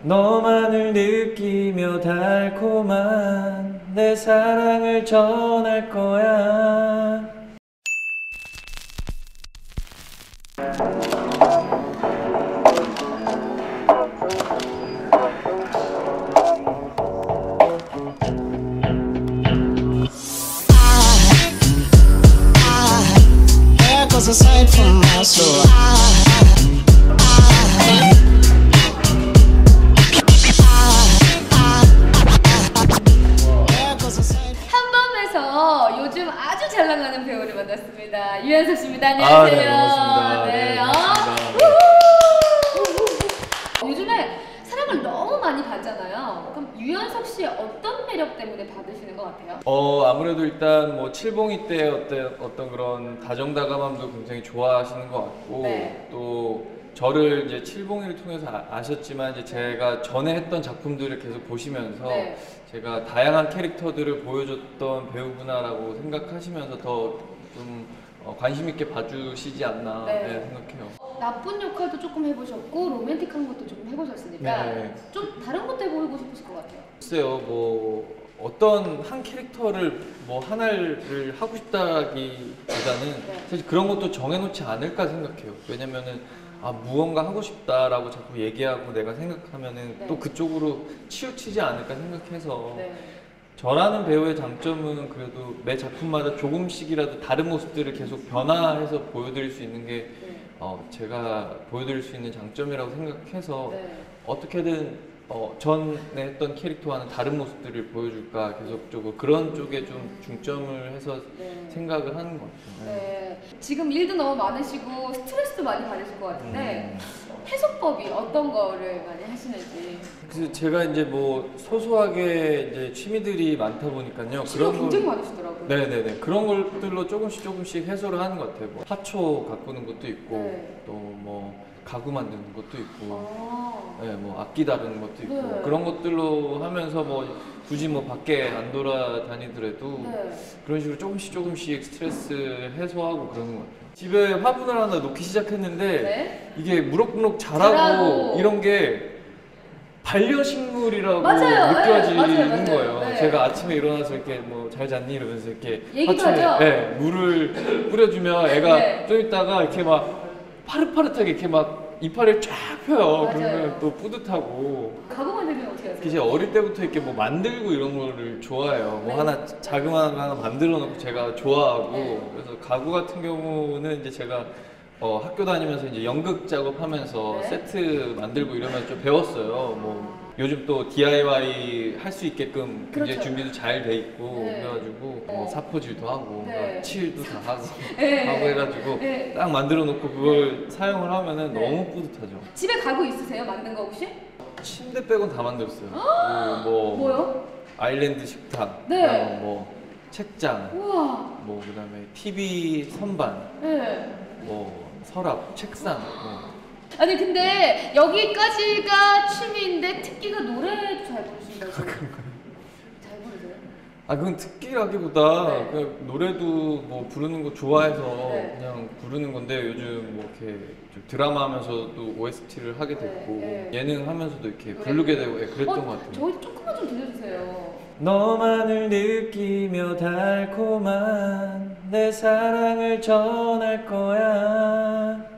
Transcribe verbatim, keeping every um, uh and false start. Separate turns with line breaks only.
너만을 느끼며 달콤한 내 사랑을 전할 거야.
Aside from my soul,
한밤에서 요즘 아주 잘 나가는 배우를 만났습니다. 유연석 씨입니다. 안녕하세요.
아, 네, 반갑습니다.
네,
네,
아.
반갑습니다.
요즘에 사랑을 너무 많이 받잖아요. 그럼 유연석 씨의 어떤 매력 때문에 받으시는 것 같아요?
어 아무래도 일단 뭐 칠봉이 때 어떤 어떤 그런 다정다감함도 굉장히 좋아하시는 것 같고,
네.
또 저를 이제 칠봉이를 통해서 아, 아셨지만 이제 제가 전에 했던 작품들을 계속 보시면서
네.
제가 다양한 캐릭터들을 보여줬던 배우구나라고 생각하시면서 더 좀 어, 관심 있게 봐주시지 않나
네.
네, 생각해요.
나쁜 역할도 조금 해보셨고 로맨틱한 것도 좀 해보셨으니까
네.
좀 다른 것도 해보고 싶으실 것 같아요.
글쎄요, 뭐 어떤 한 캐릭터를 뭐 하나를 하고 싶다기보다는
네.
사실 그런 것도 정해놓지 않을까 생각해요. 왜냐면은 아 무언가 하고 싶다라고 자꾸 얘기하고 내가 생각하면은
네.
또 그쪽으로 치우치지 않을까 생각해서
네.
저라는 배우의 장점은 그래도 매 작품마다 조금씩이라도 다른 모습들을 계속 변화해서 보여드릴 수 있는 게
네.
어, 제가 보여드릴 수 있는 장점이라고 생각해서
네.
어떻게든 어, 전에 했던 캐릭터와는 다른 모습들을 보여줄까 계속적으로 그런 쪽에 좀 중점을 해서
네.
생각을 하는 것 같아요.
네. 지금 일도 너무 많으시고 스트레스도 많이 받으실 것 같은데
음.
해소법이 어떤 거를 많이 하시는지.
그래서 제가 이제 뭐 소소하게 이제 취미들이 많다 보니까요.
취미가
그런
굉장히
걸-
많으시더라고요.
네네네 그런 것들로 조금씩 조금씩 해소를 하는 것 같아요. 뭐 화초 가꾸는 것도 있고
네.
또 뭐 가구 만드는 것도 있고
아.
네, 뭐 악기 다루는 것도 있고
네.
그런 것들로 하면서 뭐 굳이 뭐 밖에 안 돌아다니더라도
네.
그런 식으로 조금씩 조금씩 스트레스 해소하고 그러는 것 같아요. 집에 화분을 하나 놓기 시작했는데
네.
이게 무럭무럭 자라고,
자라고.
이런 게 반려식물이라고
맞아요.
느껴지는
네, 맞아요, 맞아요.
거예요.
네.
제가 아침에 일어나서 이렇게 뭐 잘 잤니 이러면서 이렇게
얘기도
화초에,
하죠?
네, 물을 뿌려주면 애가
네.
좀 있다가 이렇게 막 파릇파릇하게 이렇게 막 이파리를 쫙 펴요.
맞아요.
그러면 또 뿌듯하고.
가구 만들면 어떻게 하세요?
이제 어릴 때부터 이렇게 뭐 만들고 이런 거를 좋아해요. 뭐
네.
하나 자그마한 거 하나 만들어 놓고 제가 좋아하고.
네.
그래서 가구 같은 경우는 이제 제가 어, 학교 다니면서 이제 연극 작업하면서
네.
세트 만들고 이러면 좀 배웠어요. 뭐 요즘 또 디아이와이 할 수 있게끔 굉장히
그렇죠.
준비도 잘 돼 있고
네.
그래가지고
네.
뭐 사포질도 하고
네.
그러니까 칠도 다 하고
네.
하고 해가지고
네.
딱 만들어 놓고 그걸 사용을 하면은
네.
너무 뿌듯하죠.
집에 가구 있으세요? 만든 거 혹시?
침대 빼곤 다 만들었어요. 그리고 뭐
뭐요?
아일랜드 식탁,
네.
그다음에 뭐 책장,
우와.
뭐 그다음에 티비 선반,
네.
뭐 서랍, 책상. 뭐.
아니 근데 여기까지가 취미인데 특기가 노래도 잘 부르신다고. 잘 부르세요?
아 그건 특기라기보다
네.
그냥 노래도 뭐 부르는 거 좋아해서
네.
그냥 부르는 건데 요즘 뭐 이렇게 좀 드라마 하면서도 오에스티를 하게 됐고
네, 네.
예능 하면서도 이렇게
노래.
부르게 되고 예, 그랬던
어,
것 같아요.
저희 조금만 좀 들려주세요.
너만을 느끼며 달콤한 내 사랑을 전할 거야.